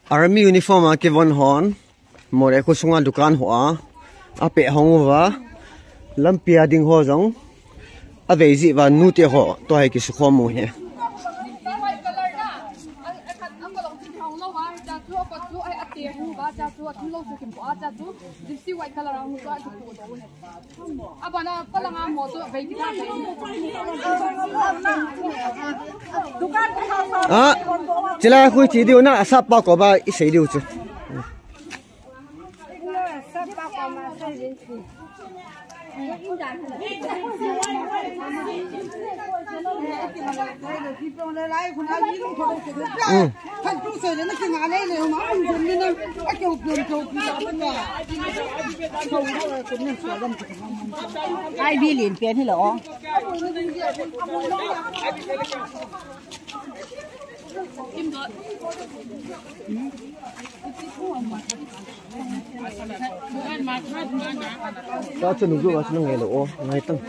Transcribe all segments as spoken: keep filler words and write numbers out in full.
army uniform a kevon hon more ko sunga dukan ho a ape hongwa lampia ding ho jong avezi wa nu te ho to hai ki su khomu he à chỉ là khui chỉ điều na sắp bao có ba ít谁điều chứ ai bi liền biến hay lỗ đó chân đúng rồi nó nghe lỗ ngay tăng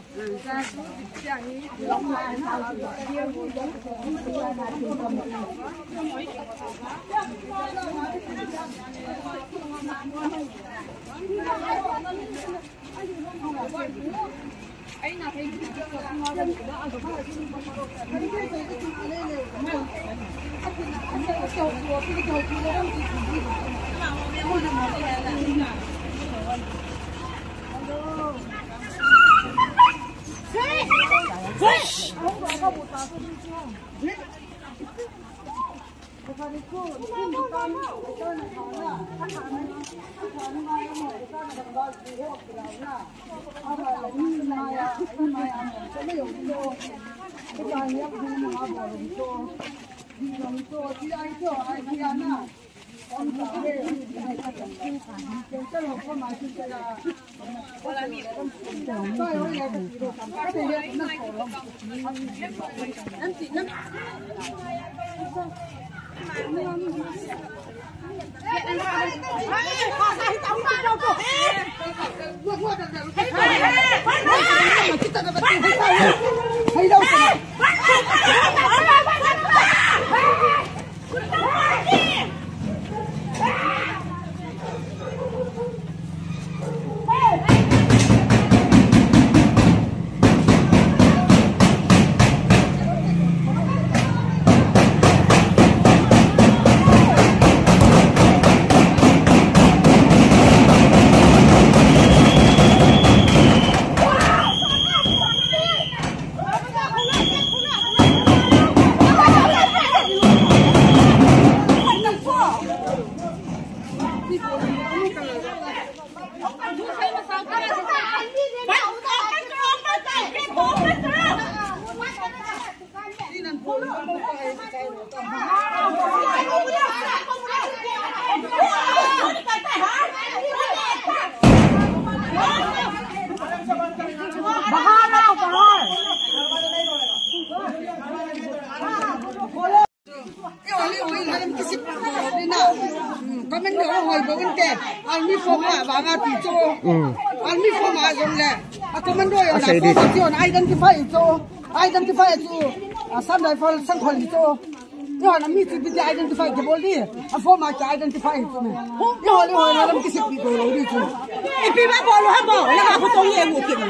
identify so identify so some rifle some kholi so yo na mi ti bi identify ke bol di a form ma identify so me yo le ho na lam kisi bi do lo di so e bi ba bol ha bo la ka ko to ye wo ke ni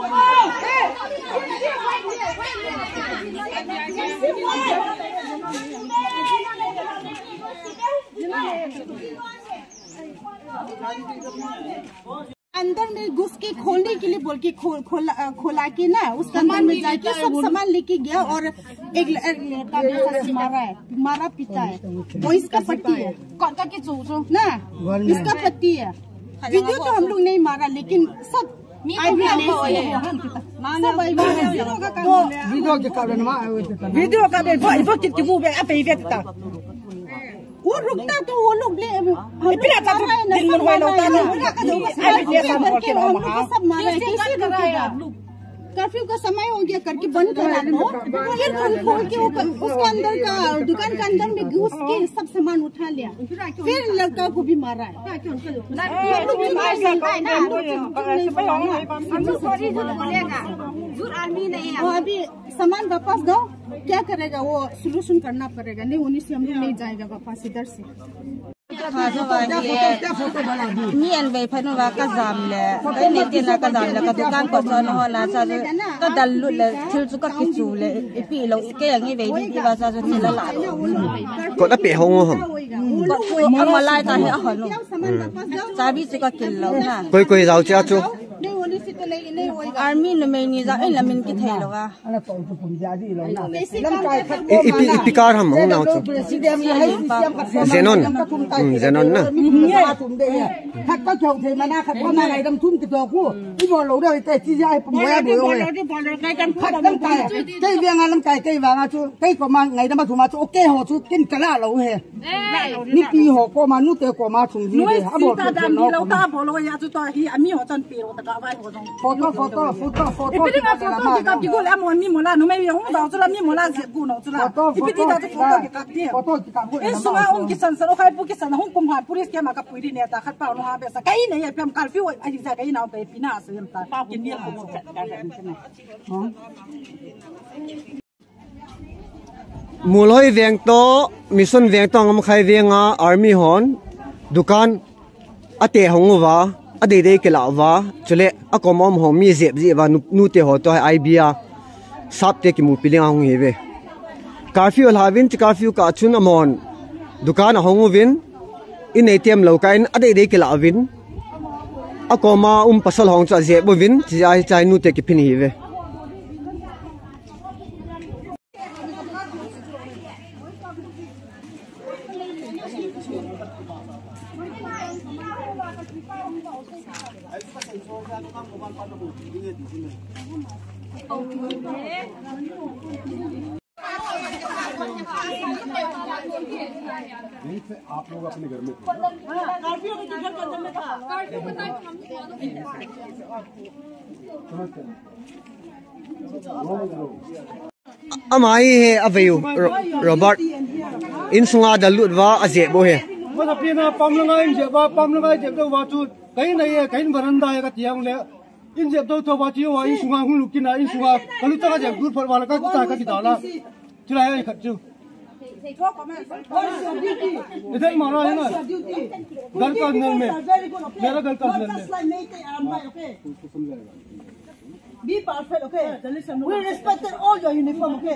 अंदर में घुस के खोलने के लिए बोल के खो, खोला खोला के ना उसके अंदर में जाके सब सामान लेके गया और एक लड़का मारा है मारा पिता है वो इसका पति है कौन का के जो ना इसका पति है वीडियो तो हम लोग नहीं मारा लेकिन सब वीडियो के कारण वीडियो का वो रुकता तो वो लोग कर्फ्यू का समय हो गया करके बंद करा दो फिर खोल के उसके अंदर का दुकान के अंदर में घुस के सब सामान उठा लिया फिर लड़का को भी मारा है अभी सामान वापस दो क्या करेगा वो सोल्यूशन करना पड़ेगा। नहीं होने से हम लोग नहीं जाएगा वापस इधर से। मी एन वे फनु वा का जाम ले cái này tiền là cái जाम là cái दुकान को cho nó là sao cái đal lụt là thiếu chút cái kichu le pi lo cái yang như vậy đi vào sao thì là lại có đã bị hông không có tôi ông mà lại ta hết hả luôn sao biết cái kill lo na coi coi rau cha chú army nó mình như vậy là mình cái thế rồi ipi ipi car ham hông nào chú Zenon Zenon na khát có chồng thì mà na khát có mà này đâm thun cái đồ cũ đi bỏ lẩu đây tại chi ra bồi bồi rồi khát đâm cày cây viên ăn đâm cày cây vàng à chú cây của mà ngày đâm mà chú mà chú ok họ chú kinh cả là lẩu hè nít đi họ có mà nút của mà chúng gì đấy à bỏ cái nó lẩu ta bỏ lẩu ya chú ta hi ami họ chân pi rồi ta vai họ trong photo photo photo photo cái này photo thì cái cái là mua mi mua là nó mấy không đâu chú là mi mua là dễ cũ nó chú là cái đi đâu chú photo cái cái đi photo cái cái cái số mà ông cái sản sản khai bu cái sản không cùng hoạt police cái mà cái police này ta khát bảo nó bây giờ cái này em cà phê anh sẽ cái nào về pina sử dụng ta cái này là mua lối vàng to mission vàng to ngắm khai vàng à army hòn dukan ate hong wa ade de ke la wa chule akomom hom mi zep ji wa nu te ho to ai bia sap te ki mu piling hong heve curfew havin chi curfew ka chun amon dukan hong win in A T M lo kain ade de ke la win akoma um pasal hong cha je bo win chi ai chai nu te ki phin hi ve आप लोग अपने घर में am ai he aveyu Robert in sunga dalut wa aje bo he बस अपने ना पम लगाए इन जेब पम लगाए जेब तो वाचू कहीं नहीं है कहीं बरंदा है का तियांग ले इन जेब तो तो वाची हुआ इन सुगा हुन लुकिना इन सुगा कलु तक जेब दूर पर वाला का कुत्ता का किताला चलाया खच्चू इधर मारा है ना घर का अंदर में मेरा घर का अंदर में Be perfect, okay? We respected all your uniform, okay?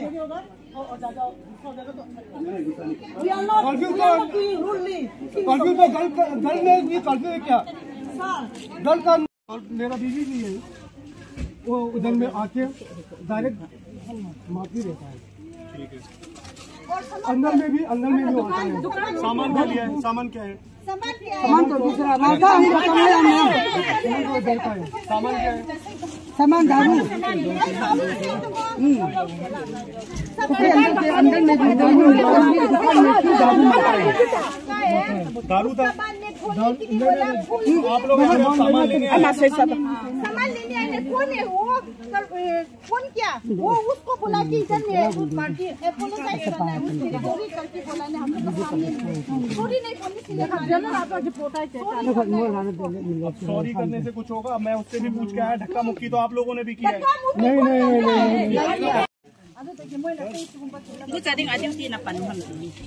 We are not, we are not doing rudely. Curfew तो घर घर में ये कर्फ्यू है क्या घर का मेरा बीवी भी है वो उधर में आके डायरेक्ट माफी देता है ठीक है अंदर में भी अंदर में भी होता है सामान क्या लिया है सामान क्या है सामान तो दूसरा मांगा हम बताए हमने सामान क्या है सामान दारू अंदर में भी दारू दारू था आप लोग सामान लेने सामान लेने आए कौन है वो कौन क्या वो उसको बुला के इधर में पार्टी एपोलोजाइज करना है उसकी चोरी करके बोला ने हम लोग सामने चोरी नहीं पुलिस ने जनरल आप लोग रिपोर्ट है सॉरी करने से कुछ होगा मैं उससे भी पूछ के आया धक्का मुक्की तो आप लोगों ने भी किया है नहीं नहीं नहीं नहीं กูจะได้งานที่ที่นับปันมัน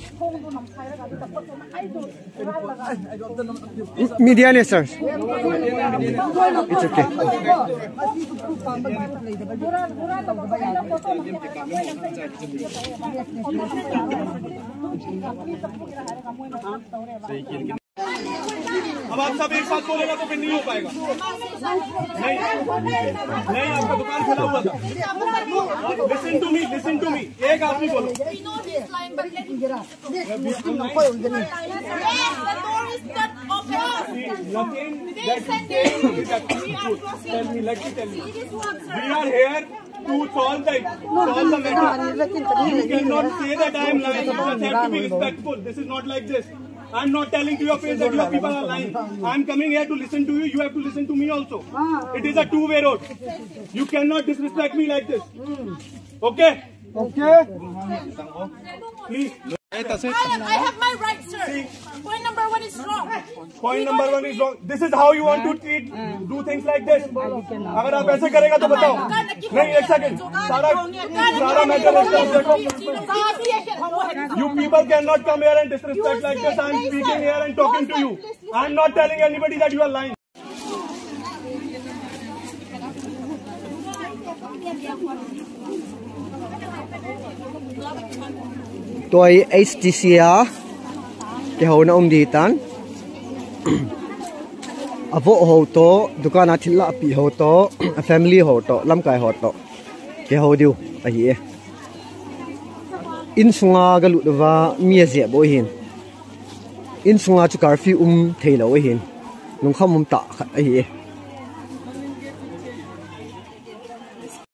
media listeners it's okay अब आप सब एक साथ बोलेगा तो फिर नहीं हो पाएगा नहीं नहीं आपका दुकान खुला हुआ था listen to me listen to me एक आदमी बोलो Tell me, let me tell you. We are here to solve the solve the matter. You cannot say that I am lying. You just have to be respectful. This is not like this. I'm not telling to your face that your people are lying. I'm coming here to listen to you. You have to listen to me also. It is a two-way road. You cannot disrespect me like this. Okay? Okay. Please. I, I have my right, sir. Point number one is wrong. Point number one is wrong. This is how you want to treat, do things like this. अगर आप ऐसे करेगा तो बताओ. नहीं एक second. सारा सारा मैटर देखो. You people cannot come here and disrespect like this. I am speaking here and talking to you. I am not telling anybody that you are lying. Tôi H T C A cái hồ nó ông đi tan à vợ hồ to dukan à thila pi hồ to a family hồ to lam kai hồ to cái hồ điu à hi in sunga galu wa mia je bo hin in sunga chu curfew um thelo hin nung kham um ta khat a hi